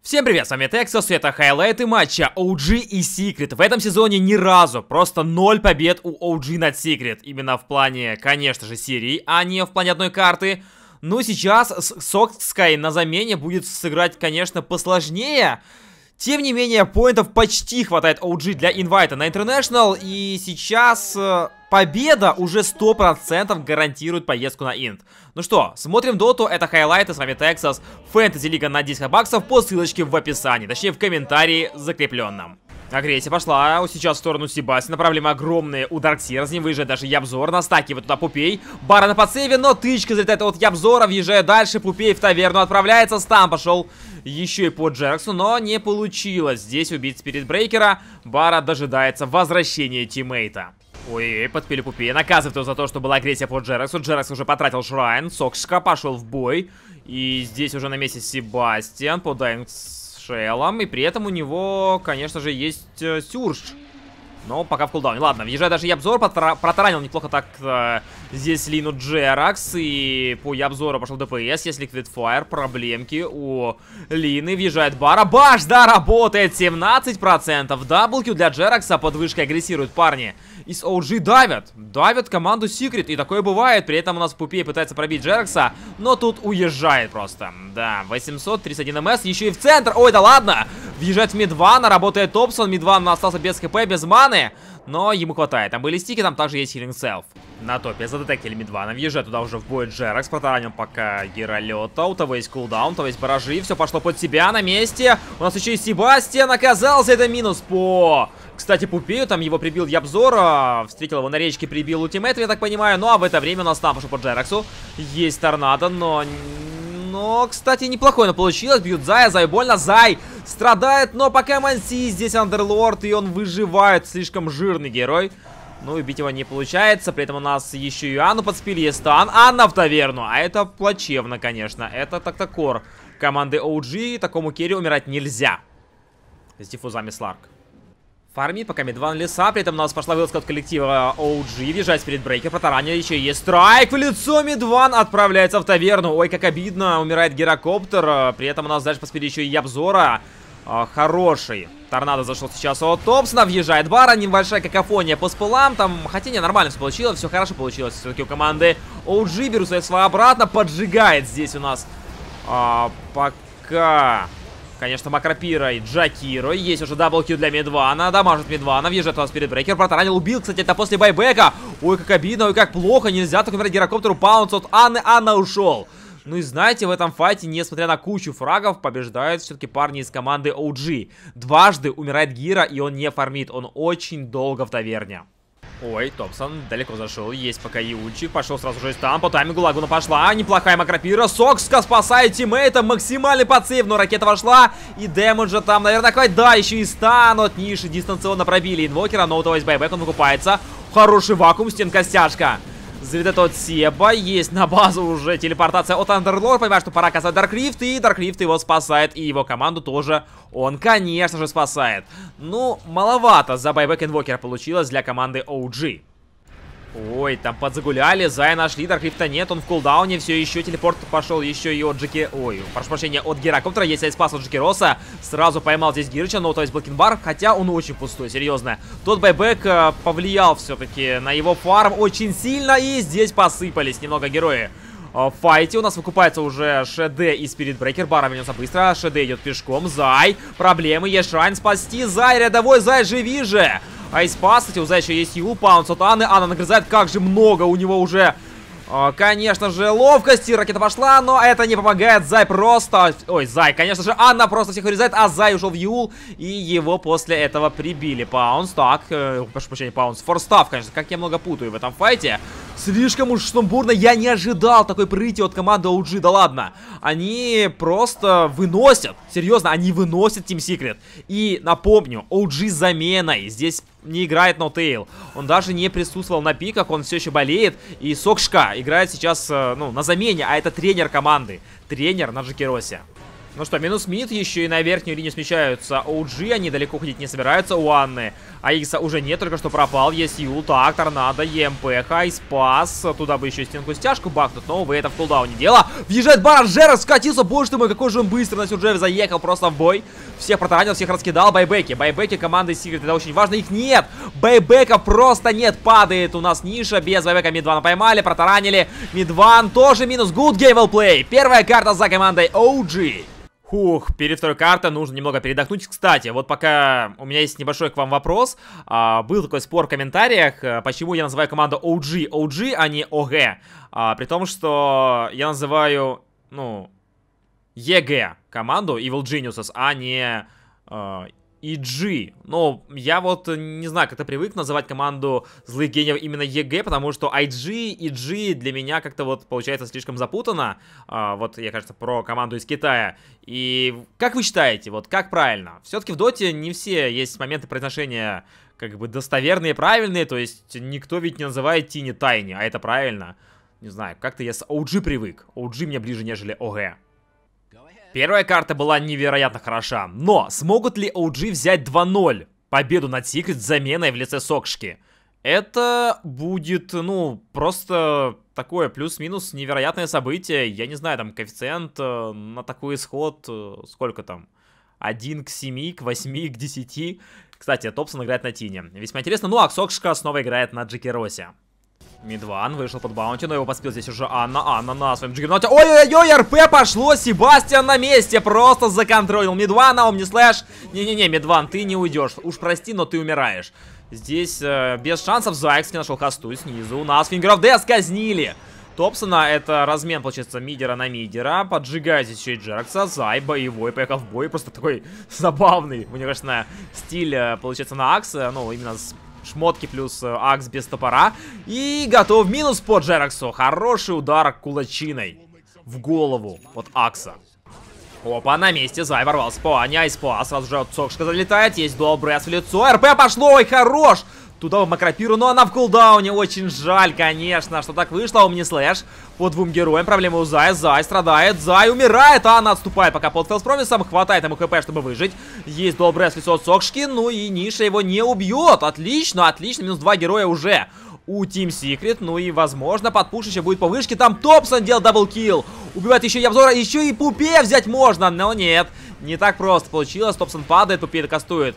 Всем привет, с вами Texas, это хайлайты матча OG и Secret. В этом сезоне ни разу, просто 0 побед у OG над Secret. Именно в плане, конечно же, серии, а не в плане одной карты. Ну, сейчас Сокской на замене будет сыграть, конечно, посложнее. Тем не менее, поинтов почти хватает OG для инвайта на International. И сейчас победа уже 100% гарантирует поездку на Инт. Ну что, смотрим доту, это хайлайты, с вами Texas. Фэнтези лига на 10 баксов по ссылочке в описании, точнее в комментарии закрепленном. Агрессия пошла, сейчас в сторону Себастьяна, проблемы огромные у Дарксира, с ним выезжает даже Ябзор, настакивает туда Пупей. Бара на подсейве, но тычка залетает от Ябзора, въезжая дальше, Пупей в таверну отправляется, стан пошел еще и по Джераксу, но не получилось здесь убить Спиритбрейкера. Бара дожидается возвращения тиммейта. Ой, подпили Пупея, наказывает его за то, что была агрессия по Джераксу. Джеракс уже потратил Шрайн, Сокшка пошел в бой. И здесь уже на месте Себастьян по Дайнгшеллам. И при этом у него, конечно же, есть Сюрж. Но пока в кулдауне. Ладно, въезжает даже Ябзор, протаранил неплохо так здесь Лину Джеракс. И по Ябзору пошел ДПС, есть Liquid Fire, проблемки у Лины. Въезжает Бара, баш, да, работает, 17%. Даблкил для Джеракса, под вышкой агрессируют парни. Из OG давят команду Secret, и такое бывает. При этом у нас Пупей пытается пробить Джеракса, но тут уезжает просто. Да, 831 МС, еще и в центр. Ой, да ладно. Въезжает в Мидвана, работает Топсон. Мидван остался без хп, без маны, но ему хватает. Там были стики, там также есть Healing Self. На топе задетектили Мидвана, въезжает туда уже в бой Джеракс, протаранил пока Геролета. У того есть кулдаун, у того есть баражи, все пошло под себя на месте. У нас еще и Себастьян оказался, это минус по... Кстати, Пупею, там его прибил Ябзора, встретил его на речке, прибил ультимейт, я так понимаю. Ну, а в это время у нас там пошел по Джераксу. Есть торнадо, но, кстати, неплохое оно получилось. Бьют Зая, Зай больно, Зай страдает, но пока Манси здесь Андерлорд, и он выживает, слишком жирный герой. Ну, убить его не получается, при этом у нас еще и Анну подспили, есть стан, Анна в таверну. А это плачевно, конечно, это тактокор команды OG, такому керри умирать нельзя. С диффузами Сларк. Фармит, пока Мидван леса, при этом у нас пошла вылазка от коллектива OG, въезжает Спиритбрейкер, протаранил, еще есть страйк в лицо, Мидван отправляется в таверну, ой, как обидно, умирает Герокоптер, при этом у нас дальше по спиде еще и Ябзора, хороший. Торнадо зашел сейчас от Топсона, въезжает Бара, небольшая какофония по спылам, там, хотя не, нормально все получилось, все хорошо получилось, все-таки у команды OG, берут свои обратно, поджигает здесь у нас, пока... Конечно, Макропира и Джакиро. Есть уже даблкил для Мидвана. Дамажит Мидвана. Въезжает у нас Спиритбрейкер. Протаранил, убил, кстати, это после байбека. Ой, как обидно, ой, как плохо. Нельзя так умирать Герокоптеру. Паунс от Анны. Анна ушел. Ну и знаете, в этом файте, несмотря на кучу фрагов, побеждают все-таки парни из команды OG. Дважды умирает Гира, и он не фармит. Он очень долго в таверне. Ой, Топсон далеко зашел, есть пока Иульчик, пошел сразу же там, по таймингу Лагуна пошла, неплохая Макропира, Сокска спасает тиммейта, максимальный подсейв, но ракета вошла, и дэмэджа там, наверное, хватит, да, еще и стан от ниши, дистанционно пробили инвокера, но у того есть байбек, он выкупается, хороший вакуум, стенка-стяжка. Залетает от Себа, есть на базу уже телепортация от Андерлорд, понимает, что пора касать Даркрифт, и Даркрифт его спасает, и его команду тоже он, конечно же, спасает. Ну, маловато за байбек инвокера получилось для команды OG. Ой, там подзагуляли, Зая нашли, Даркрифта нет, он в кулдауне, все еще телепорт пошел еще и от Джеки... Ой, прошу прощения, от Герокоптера, есть айспас от Джекироса, сразу поймал здесь Гирыча, но то есть Блокинбар, хотя он очень пустой, серьезно. Тот байбек повлиял все-таки на его фарм очень сильно, и здесь посыпались немного герои. В файте у нас выкупается уже ШД и Спиритбрейкер. Бара вернется быстро, ШД идет пешком, Зай, проблемы, есть Шрайн спасти, Зай, рядовой, Зай, живи же! Айспас, кстати, у Зая еще есть Ю, Паунс от Анны. Анна нагрызает, как же много у него уже, конечно же, ловкости. Ракета пошла, но это не помогает. Зай просто... Ой, Зай, конечно же, Анна просто всех вырезает, а Зай ушел в Юл, и его после этого прибили. Паунс, так, прошу прощения, Паунс. Форстав, конечно, как я много путаю в этом файте. Слишком уж сумбурно, я не ожидал такой прыти от команды OG, да ладно. Они просто выносят, серьезно, они выносят Team Secret. И напомню, OG с заменой, здесь не играет Ноутейл. Он даже не присутствовал на пиках, он все еще болеет. И Сокшка играет сейчас, ну, на замене, а это тренер команды. Тренер на Джекиросе. Ну что, минус мид, еще и на верхнюю линию смещаются OG, они далеко ходить не собираются у Анны. А Икса уже нет, только что пропал, есть Юл, так, Торнадо, ЕМП, Хайспас, туда бы еще стенку стяжку бахнуть, но, увы, это в кулдауне дело. Въезжает Барон, Джеракс скатился, боже ты мой, какой же он быстро на Сюрджеве заехал просто в бой. Всех протаранил, всех раскидал, байбеки команды Secret, это очень важно, их нет, байбеков просто нет, падает у нас ниша, без байбека Мидвана поймали, протаранили, Мидван тоже минус, good game well play, первая карта за командой OG. Хух, перед второй картой нужно немного передохнуть. Кстати, вот пока у меня есть небольшой к вам вопрос. Был такой спор в комментариях, почему я называю команду OG, а не OG. При том, что я называю, ну, EG команду, Evil Geniuses, а не EG. Но я вот не знаю, как-то привык называть команду злых гениев именно EG, потому что IG, EG для меня как-то вот получается слишком запутано. Вот я, кажется, про команду из Китая. И как вы считаете, вот как правильно? Все-таки в доте не все есть моменты произношения как бы достоверные, правильные, то есть никто ведь не называет Тини Тайни, а это правильно. Не знаю, как-то я с OG привык. OG мне ближе, нежели OG. Первая карта была невероятно хороша, но смогут ли OG взять 2-0 победу над Secret с заменой в лице Сокшки? Это будет, ну, просто такое плюс-минус невероятное событие. Я не знаю, там коэффициент на такой исход, сколько там? 1 к 7, к 8, к 10. Кстати, Топсон играет на Тине. Весьма интересно. Ну, а Сокшка снова играет на Джекеросе. Мидван вышел под баунти, но его подспел здесь уже Анна на своем джиггерноте. Ой-ой-ой, РП пошло, Себастьян на месте, просто законтролил Мидвана, Омнислэш. Не-не-не, Мидван, ты не уйдешь, уж прости, но ты умираешь. Здесь без шансов Зайкс не нашел хосту снизу, у нас Finger of Death казнили. Топсона, это размен, получается, мидера на мидера, поджигает здесь еще и Джеракса, Зай боевой, поехал в бой, просто такой забавный, мне кажется, стиль, получается, на Акса, ну, именно с шмотки плюс Акс без топора. И готов минус по Джераксу. Хороший удар кулачиной в голову от Акса. Опа, на месте Зай ворвался по Ане, Айспа сразу же от Сокшка залетает. Есть добрый в лицо. РП пошло, ой, хорош! Туда в Макропиру, но она в кулдауне. Очень жаль, конечно, что так вышло. Омнислэш по двум героям. Проблема у Зая. Зай страдает. Зай умирает. А она отступает пока под фэлспромисом. Хватает ему хп, чтобы выжить. Есть доброе лицо от Сокшки. Ну и Ниша его не убьет. Отлично, отлично. Минус 2 героя уже у Team Secret. Ну и, возможно, подпуш еще будет по вышке. Там Топсон делает даблкилл. Убивает еще Ябзора. Еще и Пупе взять можно. Но нет, не так просто получилось. Топсон падает, Пупе кастует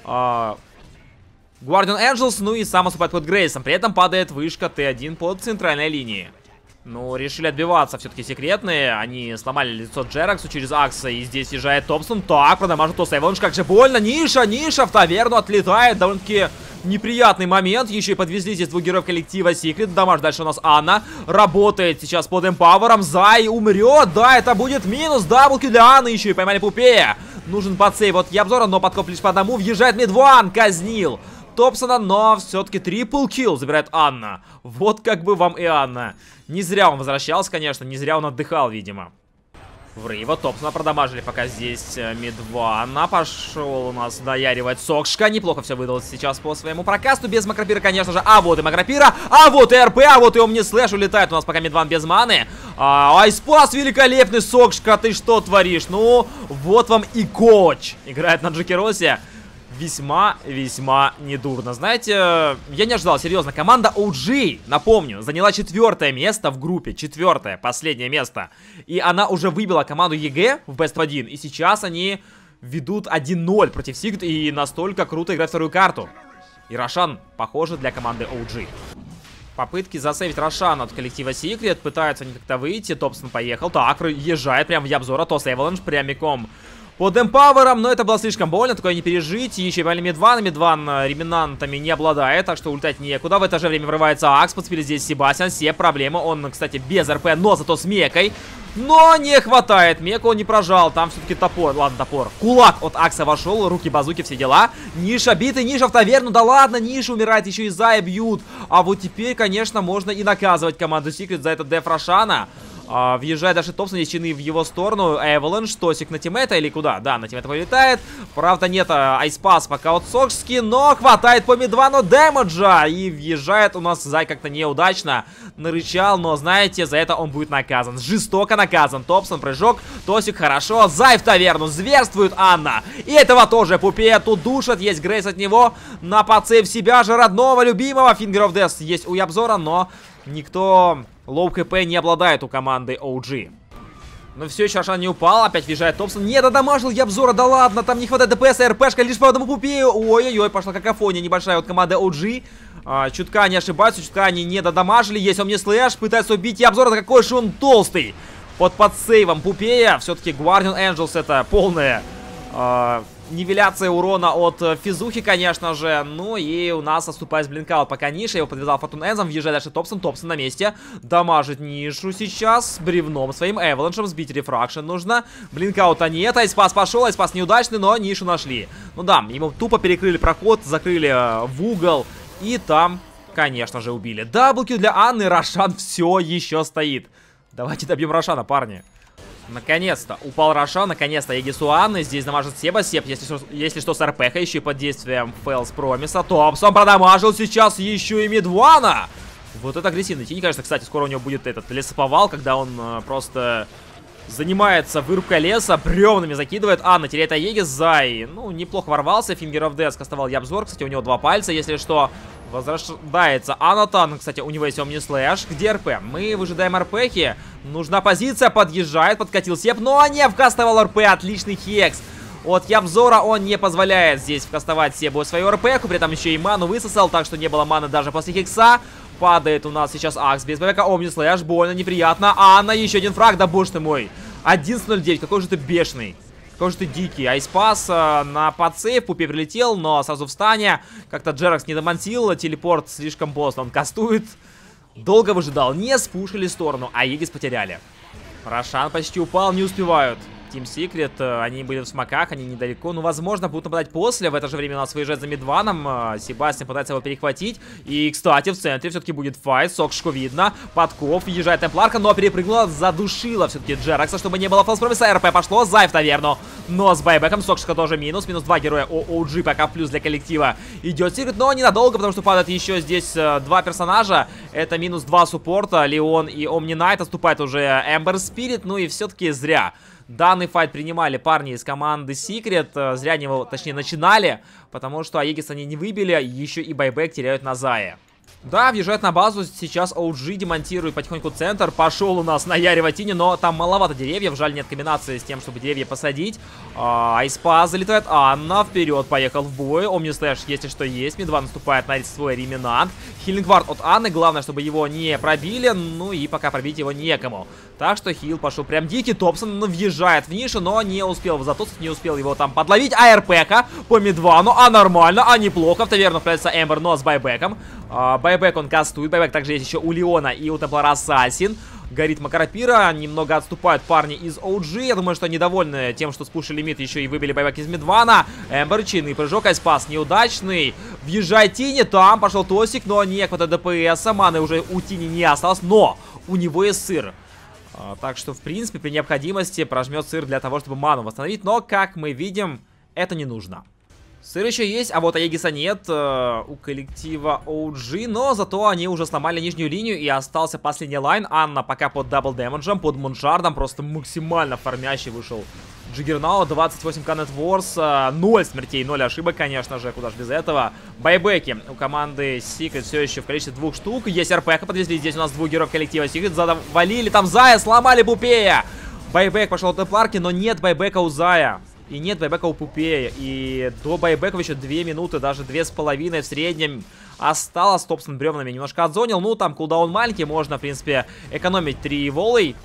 Guardian Angels, ну и сам наступает под Грейсом. При этом падает вышка Т1 под центральной линией. Ну, решили отбиваться все-таки секретные. Они сломали лицо Джераксу через Акса. И здесь езжает Топсон. Так, продамажит Тоса Эволонж, как же больно. Ниша в таверну отлетает. Довольно-таки неприятный момент. Еще и подвезли здесь двух героев коллектива Secret. Дамаж дальше у нас Анна. Работает сейчас под эмпавером. Зай умрет. Да, это будет минус. Даблки для Анны. Еще и поймали Пупея. Нужен подсейв от Ябзора, но подкоп лишь по одному. Въезжает Мидван. Казнил Топсона, но все-таки трипл килл забирает Анна. Вот как бы вам и Анна. Не зря он возвращался, конечно, не зря он отдыхал, видимо. Врыва Топсона продамажили пока здесь Мидвана. Пошел у нас даяривать Сокшка. Неплохо все выдалось сейчас по своему прокасту. Без Макропира, конечно же. А вот и Макропира, а вот и РП, а вот и Омнислэш улетает. У нас пока Мидван без маны. Айспас великолепный, Сокшка, ты что творишь? Ну, вот вам и коуч. Играет на Джекеросе. Весьма недурно. Знаете, я не ожидал, серьезно. Команда OG, напомню, заняла 4-е место в группе. 4-е, последнее место. И она уже выбила команду EG в Best of 1. И сейчас они ведут 1-0 против Secret. И настолько круто играть вторую карту. И Рошан, похоже, для команды OG. Попытки засейвить Рошана от коллектива Secret. Пытаются они как-то выйти. Топсон поехал. Так, езжает прям в Ябзора. Тос Эволонж прямиком под эмпавером, но это было слишком больно, такое не пережить. Еще и Мидван реминантами не обладает, так что улетать некуда. В это же время врывается Акс, подспели здесь Себастьян, все проблемы. Он, кстати, без РП, но зато с мекой. Но не хватает, меку он не прожал, там все-таки топор, ладно, топор. Кулак от Акса вошел, руки-базуки, все дела. Ниша битый, Ниша в таверну, да ладно, Ниша умирает, еще и Зая бьют. А вот теперь, конечно, можно и наказывать команду Secret за этот деф Рошана. Въезжает даже Топсон, есть чины в его сторону. Эваланш, Тосик на тиммейта или куда? Да, на тиммейта вылетает. Правда, нет айспас пока от Сокшки, но хватает по мидвану дэмэджа. И въезжает у нас Зай как-то неудачно. Нарычал, но знаете, за это он будет наказан. Жестоко наказан. Топсон, прыжок. Тосик хорошо. Зай в таверну. Зверствует Анна. И этого тоже Пупея тут душат. Есть Грейс от него. На подсейв себя же родного, любимого. Finger of Death есть у Ябзора, но никто лоу хп не обладает у команды OG. Но все еще Рошан не упал. Опять въезжает Топсон. Не додамажил Ябзора. Да ладно, там не хватает ДПС. РПшка лишь по одному Пупею. Ой-ой-ой, пошла какофония небольшая от команды OG. Чутка они ошибаются, чутка они не додамажили. Есть он мне слэш, пытается убить Ябзора. Да какой же он толстый. Под подсейвом Пупея. Все-таки Guardian Angels это полная нивеляция урона от физухи, конечно же. Ну и у нас отступает блинкаут пока Ниша. Его подвязал Фортун Энзом. Въезжает дальше Топсон. Топсон на месте. Дамажит Нишу сейчас. Бревном своим Эваланшем. Сбить рефракшн нужно. Блинкаута нет. Айспас пошел. Айспас неудачный, но Нишу нашли. Ну да, ему тупо перекрыли проход. Закрыли в угол. И там, конечно же, убили. Даблкил для Анны. Рошан все еще стоит. Давайте добьем Рошана, парни. Наконец-то упал Рошан, наконец-то Егис у Анны. Здесь дамажит Себа. Себ, если что, с РПХ, еще и под действием Фейлс Промиса. Топсон продамажил сейчас еще и Мидвана. Вот это агрессивный тень, конечно. Кстати, скоро у него будет этот лесоповал, когда он просто занимается вырубкой леса, бревнами закидывает. Анна теряет Аегис. Зай, ну, неплохо ворвался. Finger of Death кастовал Ябзор. Кстати, у него 2 пальца, если что. Возрождается Анатан. Кстати, у него есть Омни Слэш. Где РП? Мы выжидаем РПхи. Нужна позиция. Подъезжает. Подкатил Сеп. Но не вкастовал РП. Отличный хекс. От Ябзора он не позволяет здесь вкастовать Себу свою РПху. При этом еще и ману высосал. Так что не было маны даже после хекса. Падает у нас сейчас Акс без БК. Омни Слэш. Больно, неприятно. Анна, еще один фраг. Да боже ты мой. 11-0-9. Какой же ты бешеный. Какой же ты дикий. Айспас на подсейв. Пупе прилетел, но сразу в стане. Как-то Джеракс не домонтил. Телепорт слишком поздно. Он кастует. Долго выжидал. Не спушили сторону. А Егис потеряли. Рошан почти упал. Не успевают. Team Secret, они были в смоках, они недалеко. Ну, возможно, будут нападать после. В это же время у нас выезжает за Мидваном. Себастьян пытается его перехватить. И, кстати, в центре все-таки будет файт. Сокшку видно. Подков. Въезжает Темпларка, но перепрыгнула, задушила все-таки Джеракса, чтобы не было фалспромиса. РП пошло. Зай в таверну. Но с байбеком Сокшка тоже минус. Минус 2 героя OG пока в плюс для коллектива. Идет Secret, но ненадолго, потому что падает еще здесь 2 персонажа. Это минус 2 суппорта. Леон и Омни Найт. Отступает уже Эмбер Спирит. Ну и все-таки зря. Данный файт принимали парни из команды Secret. Зря они его, точнее, начинали. Потому что Аегис они не выбили. Еще и байбек теряют на Зае. Да, въезжает на базу. Сейчас OG демонтирует потихоньку центр. Пошел у нас на Яре Ватине, но там маловато деревьев. Жаль, нет комбинации с тем, чтобы деревья посадить. Айспас залетает. Анна вперед, поехал в бой. Омни Слэш, если что, есть. Мидва наступает на свой реминант. Хилинг вард от Анны. Главное, чтобы его не пробили. Ну и пока пробить его некому. Так что хил пошел прям дикий. Топсон въезжает в нишу, но не успел. Затоцов не успел его там подловить. А РП-ка по Мидвану. А нормально, а неплохо. В таверну вправляется Эмбер, но с байбеком. Байбек он кастует. Байбек также есть еще у Леона и у Темплара Ассасин. Горит Макарапира. Немного отступают парни из OG. Я думаю, что они довольны тем, что спушили мид. Еще и выбили байбек из Мидвана. Эмбер, чинный прыжок. Айспас неудачный. Въезжает Тини. Там пошел Тосик, но не хватает ДПС. Маны уже у Тини не осталось. Но у него есть сыр. Так что, в принципе, при необходимости прожмет сыр для того, чтобы ману восстановить. Но, как мы видим, это не нужно. Сыр еще есть, а вот Аегиса нет у коллектива OG, но зато они уже сломали нижнюю линию и остался последний лайн. Анна пока под дабл дэмэджем, под муншардом, просто максимально фармящий вышел Джиггернаут. 28к нетворс, 0 смертей, 0 ошибок, конечно же, куда же без этого. Байбеки у команды Secret все еще в количестве 2 штук. Есть РПХ подвезли, здесь у нас 2 героев коллектива Secret, завалили там Зая, сломали Пупея. Байбек пошел от Темпларки, но нет байбека у Зая. И нет байбека у Пупея. И до байбека еще 2 минуты, даже 2,5 в среднем. Осталось. Топсон бревнами немножко отзонил. Ну, там кулдаун маленький. Можно, в принципе, экономить 3 волей.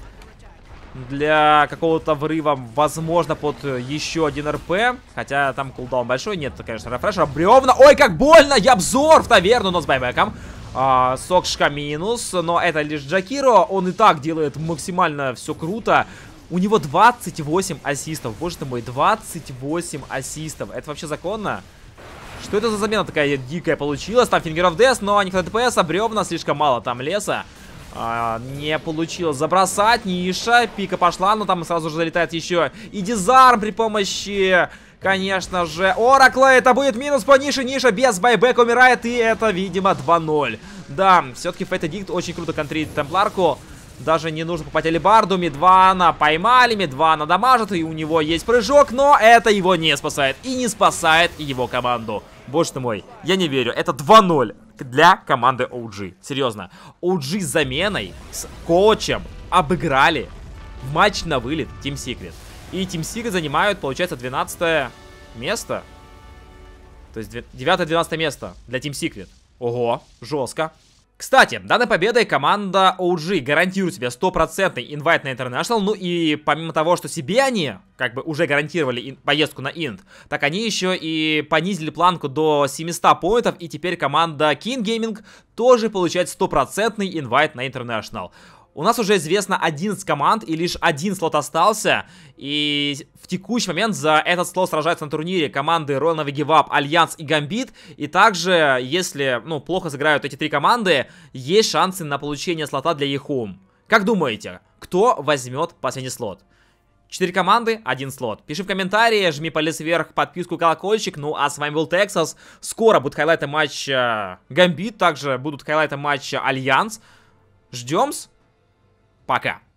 Для какого-то врыва, возможно, под еще один РП. Хотя там кулдаун большой. Нет, конечно, рефрешера. Бревна. Ой, как больно! Ябзор в таверну, но с байбеком. Сокшка минус. Но это лишь Джакиро. Он и так делает максимально все круто. У него 28 ассистов. Боже ты мой, 28 ассистов. Это вообще законно? Что это за замена такая дикая получилась? Там Finger of Death, но не хватает ДПС, бревна, слишком мало там леса. Не получилось забросать. Ниша. Пика пошла, но там сразу же залетает еще и дизарм при помощи, конечно же, Оракла. Это будет минус по Нише. Ниша без байбека умирает. И это, видимо, 2-0. Да, все-таки Fate Addict очень круто контрит Темпларку. Даже не нужно покупать алибарду. Медвана поймали, Медвана дамажит, и у него есть прыжок, но это его не спасает. И не спасает его команду. Боже ты мой, я не верю. Это 2-0 для команды OG. Серьезно. OG с заменой, с коучем обыграли в матч на вылет Team Secret. И Team Secret занимают, получается, 12 место. То есть 9-12 место для Team Secret. Ого, жестко. Кстати, данной победой команда OG гарантирует себе 100% инвайт на International. Ну и помимо того, что себе они как бы уже гарантировали поездку на Инт, так они еще и понизили планку до 700 поинтов. И теперь команда King Gaming тоже получает 100% инвайт на International. У нас уже известно 11 команд, и лишь один слот остался. И в текущий момент за этот слот сражаются на турнире команды Royal Navy Give Up, Альянс и Гамбит. И также, если, ну, плохо сыграют эти три команды, есть шансы на получение слота для Ехум. Как думаете, кто возьмет последний слот? 4 команды, 1 слот. Пиши в комментарии, жми палец вверх, подписку, колокольчик. Ну, а с вами был Texas. Скоро будут хайлайты матча Гамбит, также будут хайлайты матча Альянс. Ждем-с. Пока.